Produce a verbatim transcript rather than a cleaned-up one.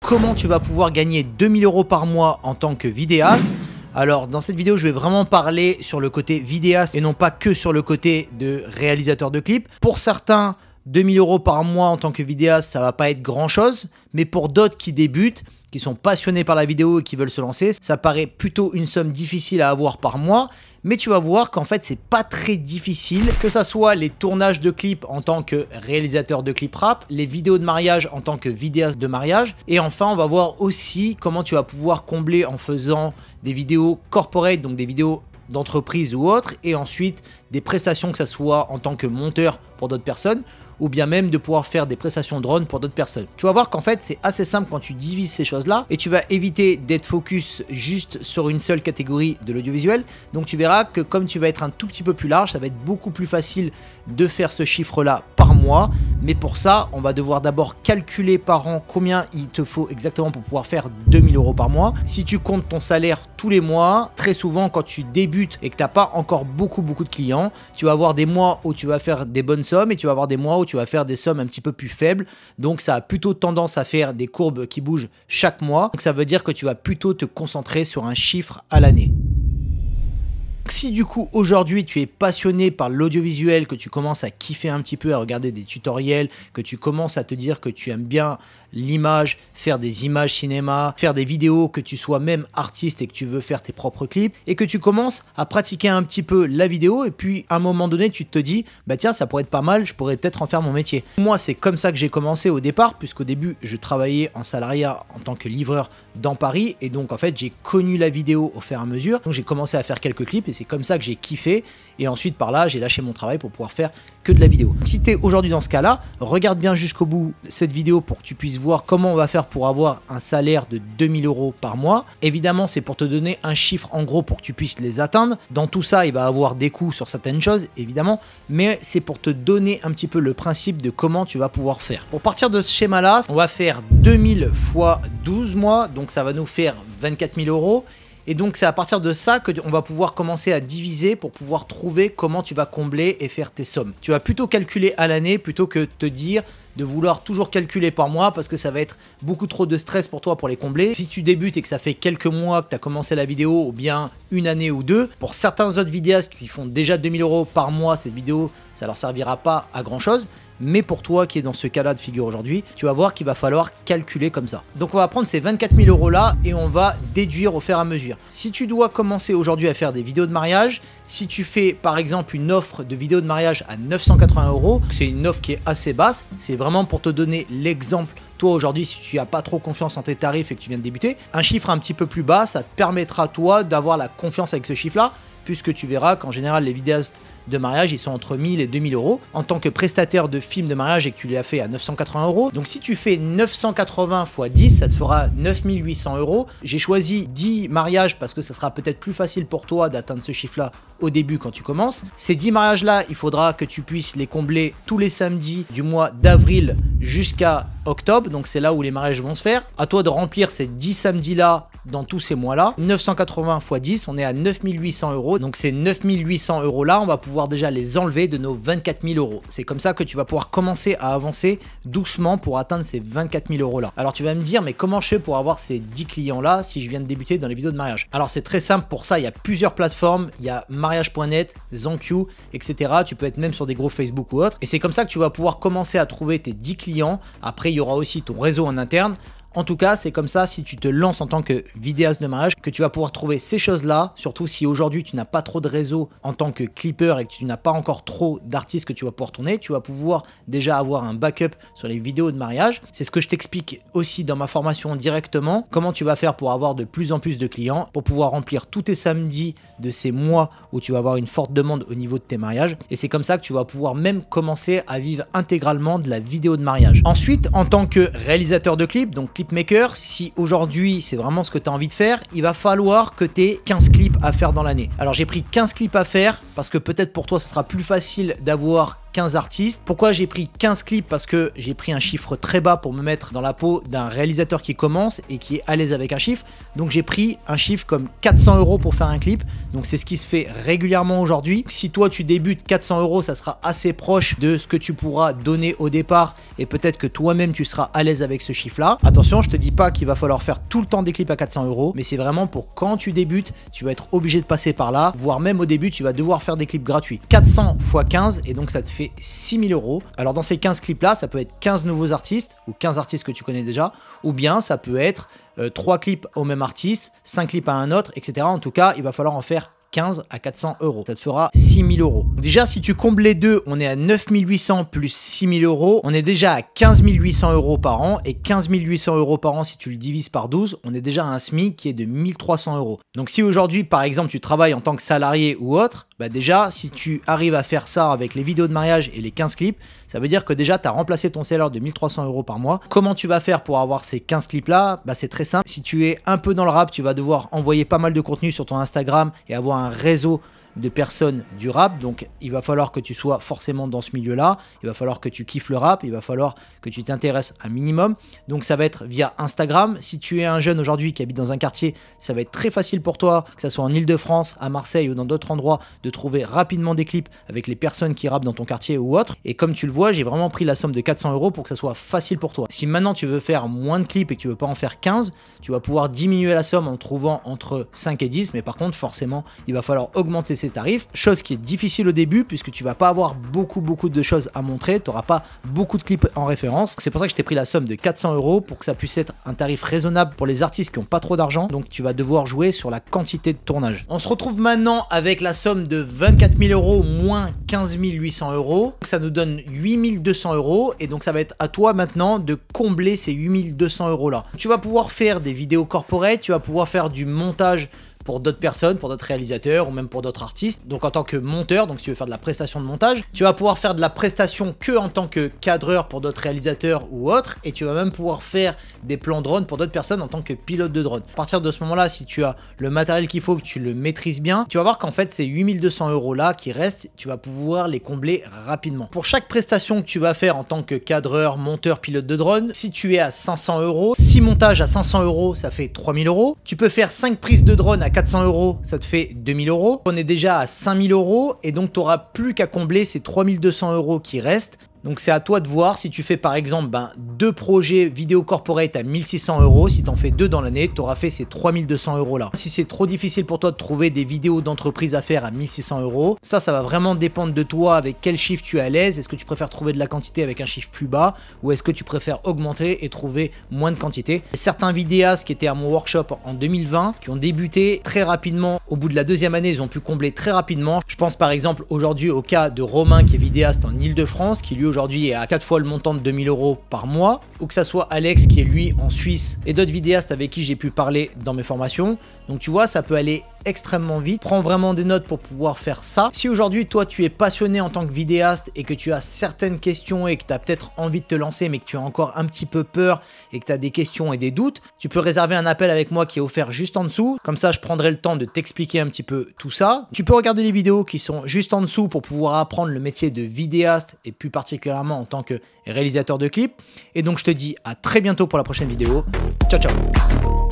comment tu vas pouvoir gagner deux mille euros par mois en tant que vidéaste. Alors dans cette vidéo, je vais vraiment parler sur le côté vidéaste et non pas que sur le côté de réalisateur de clips. Pour certains, deux mille euros par mois en tant que vidéaste, ça va pas être grand chose, mais pour d'autres qui débutent, qui sont passionnés par la vidéo et qui veulent se lancer, ça paraît plutôt une somme difficile à avoir par mois, mais tu vas voir qu'en fait c'est pas très difficile, que ça soit les tournages de clips en tant que réalisateur de clips rap, les vidéos de mariage en tant que vidéaste de mariage, et enfin on va voir aussi comment tu vas pouvoir combler en faisant des vidéos corporate, donc des vidéos d'entreprise ou autres, et ensuite des prestations, que ça soit en tant que monteur pour d'autres personnes, ou bien même de pouvoir faire des prestations drone pour d'autres personnes. Tu vas voir qu'en fait c'est assez simple quand tu divises ces choses là, et tu vas éviter d'être focus juste sur une seule catégorie de l'audiovisuel. Donc tu verras que comme tu vas être un tout petit peu plus large, ça va être beaucoup plus facile de faire ce chiffre là par mois. Mais pour ça on va devoir d'abord calculer par an combien il te faut exactement pour pouvoir faire deux mille euros par mois. Si tu comptes ton salaire tous les mois, très souvent quand tu débutes et que tu n'as pas encore beaucoup beaucoup de clients, tu vas avoir des mois où tu vas faire des bonnes sommes et tu vas avoir des mois où tu vas faire des sommes un petit peu plus faibles. Donc ça a plutôt tendance à faire des courbes qui bougent chaque mois. Donc ça veut dire que tu vas plutôt te concentrer sur un chiffre à l'année. Si du coup aujourd'hui tu es passionné par l'audiovisuel, que tu commences à kiffer un petit peu à regarder des tutoriels, que tu commences à te dire que tu aimes bien l'image, faire des images cinéma, faire des vidéos, que tu sois même artiste et que tu veux faire tes propres clips, et que tu commences à pratiquer un petit peu la vidéo, et puis à un moment donné tu te dis bah tiens, ça pourrait être pas mal, je pourrais peut-être en faire mon métier. Moi c'est comme ça que j'ai commencé au départ, puisqu'au début je travaillais en salariat en tant que livreur dans Paris, et donc en fait j'ai connu la vidéo au fur et à mesure. Donc j'ai commencé à faire quelques clips et c'est comme ça que j'ai kiffé, et ensuite par là j'ai lâché mon travail pour pouvoir faire que de la vidéo. Donc, si tu es aujourd'hui dans ce cas là, regarde bien jusqu'au bout cette vidéo pour que tu puisses voir comment on va faire pour avoir un salaire de deux mille euros par mois. Évidemment c'est pour te donner un chiffre en gros pour que tu puisses les atteindre. Dans tout ça il va y avoir des coûts sur certaines choses évidemment, mais c'est pour te donner un petit peu le principe de comment tu vas pouvoir faire. Pour partir de ce schéma là, on va faire deux mille fois douze mois, donc ça va nous faire vingt-quatre mille euros. Et donc c'est à partir de ça que on va pouvoir commencer à diviser pour pouvoir trouver comment tu vas combler et faire tes sommes. Tu vas plutôt calculer à l'année plutôt que te dire de vouloir toujours calculer par mois, parce que ça va être beaucoup trop de stress pour toi pour les combler. Si tu débutes et que ça fait quelques mois que tu as commencé la vidéo, ou bien une année ou deux, pour certains autres vidéastes qui font déjà deux mille euros par mois, cette vidéo, ça leur servira pas à grand chose. Mais pour toi qui est dans ce cas-là de figure aujourd'hui, tu vas voir qu'il va falloir calculer comme ça. Donc on va prendre ces vingt-quatre mille euros là et on va déduire au fur et à mesure. Si tu dois commencer aujourd'hui à faire des vidéos de mariage, si tu fais par exemple une offre de vidéo de mariage à neuf cent quatre-vingts euros, c'est une offre qui est assez basse, c'est vraiment pour te donner l'exemple. Toi aujourd'hui, si tu n'as pas trop confiance en tes tarifs et que tu viens de débuter, un chiffre un petit peu plus bas, ça te permettra toi d'avoir la confiance avec ce chiffre-là, puisque tu verras qu'en général les vidéastes de mariage ils sont entre mille et deux mille euros en tant que prestataire de films de mariage et que tu les as fait à neuf cent quatre-vingts euros. Donc si tu fais neuf cent quatre-vingts fois dix, ça te fera neuf mille huit cents euros. J'ai choisi dix mariages parce que ça sera peut-être plus facile pour toi d'atteindre ce chiffre là au début quand tu commences. Ces dix mariages là, il faudra que tu puisses les combler tous les samedis du mois d'avril jusqu'à octobre, donc c'est là où les mariages vont se faire. À toi de remplir ces dix samedis là dans tous ces mois là. Neuf cent quatre-vingts fois dix, on est à neuf mille huit cents euros. Donc ces neuf mille huit cents euros là, on va pouvoir déjà les enlever de nos vingt-quatre mille euros. C'est comme ça que tu vas pouvoir commencer à avancer doucement pour atteindre ces vingt-quatre mille euros là. Alors tu vas me dire, mais comment je fais pour avoir ces dix clients là si je viens de débuter dans les vidéos de mariage? Alors c'est très simple pour ça, il y a plusieurs plateformes, il y a mariage point net, ZanQ, et cetera. Tu peux être même sur des groupes Facebook ou autres, et c'est comme ça que tu vas pouvoir commencer à trouver tes dix clients. Après il y aura aussi ton réseau en interne. En tout cas, c'est comme ça, si tu te lances en tant que vidéaste de mariage, que tu vas pouvoir trouver ces choses-là, surtout si aujourd'hui tu n'as pas trop de réseau en tant que clipper et que tu n'as pas encore trop d'artistes que tu vas pouvoir tourner, tu vas pouvoir déjà avoir un backup sur les vidéos de mariage. C'est ce que je t'explique aussi dans ma formation directement, comment tu vas faire pour avoir de plus en plus de clients, pour pouvoir remplir tous tes samedis de ces mois où tu vas avoir une forte demande au niveau de tes mariages. Et c'est comme ça que tu vas pouvoir même commencer à vivre intégralement de la vidéo de mariage. Ensuite, en tant que réalisateur de clips, donc clip maker, si aujourd'hui c'est vraiment ce que tu as envie de faire, il va falloir que tu aies quinze clips clips à faire dans l'année. Alors j'ai pris quinze clips à faire parce que peut-être pour toi ce sera plus facile d'avoir quinze artistes. Pourquoi j'ai pris quinze clips? Parce que j'ai pris un chiffre très bas pour me mettre dans la peau d'un réalisateur qui commence et qui est à l'aise avec un chiffre. Donc j'ai pris un chiffre comme quatre cents euros pour faire un clip. Donc c'est ce qui se fait régulièrement aujourd'hui. Si toi tu débutes, quatre cents euros, ça sera assez proche de ce que tu pourras donner au départ et peut-être que toi-même tu seras à l'aise avec ce chiffre-là. Attention, je te dis pas qu'il va falloir faire tout le temps des clips à quatre cents euros, mais c'est vraiment pour quand tu débutes, tu vas être obligé de passer par là, voire même au début, tu vas devoir faire des clips gratuits. quatre cents fois quinze et donc ça te fait six mille euros. Alors dans ces quinze clips là, ça peut être quinze nouveaux artistes ou quinze artistes que tu connais déjà, ou bien ça peut être euh, trois clips au même artiste, cinq clips à un autre, et cetera. En tout cas, il va falloir en faire quinze à quatre cents euros. Ça te fera six mille euros. Déjà, si tu combles les deux, on est à neuf mille huit cents plus six mille euros. On est déjà à quinze mille huit cents euros par an. Et quinze mille huit cents euros par an, si tu le divises par douze, on est déjà à un SMIC qui est de mille trois cents euros. Donc si aujourd'hui, par exemple, tu travailles en tant que salarié ou autre, bah déjà, si tu arrives à faire ça avec les vidéos de mariage et les quinze clips, ça veut dire que déjà, tu as remplacé ton salaire de mille trois cents euros par mois. Comment tu vas faire pour avoir ces quinze clips-là? Bah, c'est très simple. Si tu es un peu dans le rap, tu vas devoir envoyer pas mal de contenu sur ton Instagram et avoir un réseau de personnes du rap. Donc, il va falloir que tu sois forcément dans ce milieu-là. Il va falloir que tu kiffes le rap. Il va falloir que tu t'intéresses un minimum. Donc, ça va être via Instagram. Si tu es un jeune aujourd'hui qui habite dans un quartier, ça va être très facile pour toi, que ce soit en Ile-de-France, à Marseille ou dans d'autres endroits, de trouver rapidement des clips avec les personnes qui rappent dans ton quartier ou autre. Et comme tu le vois, j'ai vraiment pris la somme de quatre cents euros pour que ça soit facile pour toi. Si maintenant tu veux faire moins de clips et que tu veux pas en faire quinze, tu vas pouvoir diminuer la somme en trouvant entre cinq et dix. Mais par contre, forcément, il va falloir augmenter ses tarifs, chose qui est difficile au début puisque tu vas pas avoir beaucoup beaucoup de choses à montrer, tu n'auras pas beaucoup de clips en référence. C'est pour ça que je t'ai pris la somme de quatre cents euros pour que ça puisse être un tarif raisonnable pour les artistes qui n'ont pas trop d'argent. Donc tu vas devoir jouer sur la quantité de tournage. On se retrouve maintenant avec la somme de vingt-quatre mille euros moins quinze mille huit cents euros. Ça nous donne huit mille deux cents euros et donc ça va être à toi maintenant de combler ces huit mille deux cents euros là. Tu vas pouvoir faire des vidéos corporate, tu vas pouvoir faire du montage pour d'autres personnes, pour d'autres réalisateurs ou même pour d'autres artistes. Donc en tant que monteur, donc si tu veux faire de la prestation de montage, tu vas pouvoir faire de la prestation que en tant que cadreur pour d'autres réalisateurs ou autres, et tu vas même pouvoir faire des plans drone pour d'autres personnes en tant que pilote de drone. À partir de ce moment-là, si tu as le matériel qu'il faut, que tu le maîtrises bien, tu vas voir qu'en fait ces huit mille deux cents euros là qui restent, tu vas pouvoir les combler rapidement. Pour chaque prestation que tu vas faire en tant que cadreur, monteur, pilote de drone, si tu es à cinq cents euros, six montages à cinq cents euros, ça fait trois mille euros. Tu peux faire cinq prises de drone à quatre cents euros, ça te fait deux mille euros. On est déjà à cinq mille euros et donc tu n'auras plus qu'à combler ces trois mille deux cents euros qui restent. Donc c'est à toi de voir. Si tu fais par exemple ben, deux projets vidéo corporate à mille six cents euros, si tu en fais deux dans l'année, tu auras fait ces trois mille deux cents euros là. Si c'est trop difficile pour toi de trouver des vidéos d'entreprise à faire à mille six cents euros, ça, ça va vraiment dépendre de toi avec quel chiffre tu es à l'aise. Est-ce que tu préfères trouver de la quantité avec un chiffre plus bas ou est-ce que tu préfères augmenter et trouver moins de quantité? Certains vidéastes qui étaient à mon workshop en deux mille vingt, qui ont débuté très rapidement, au bout de la deuxième année, ils ont pu combler très rapidement. Je pense par exemple aujourd'hui au cas de Romain qui est vidéaste en Ile-de-France, qui lui aujourd'hui est à quatre fois le montant de deux mille euros par mois, ou que ça soit Alex qui est lui en Suisse et d'autres vidéastes avec qui j'ai pu parler dans mes formations. Donc tu vois, ça peut aller extrêmement vite. Prends vraiment des notes pour pouvoir faire ça. Si aujourd'hui toi tu es passionné en tant que vidéaste et que tu as certaines questions et que tu as peut-être envie de te lancer mais que tu as encore un petit peu peur et que tu as des questions et des doutes, tu peux réserver un appel avec moi qui est offert juste en dessous. Comme ça je prendrai le temps de t'expliquer un petit peu tout ça. Tu peux regarder les vidéos qui sont juste en dessous pour pouvoir apprendre le métier de vidéaste et plus particulièrement en tant que réalisateur de clips. Et donc je te dis à très bientôt pour la prochaine vidéo. Ciao ciao.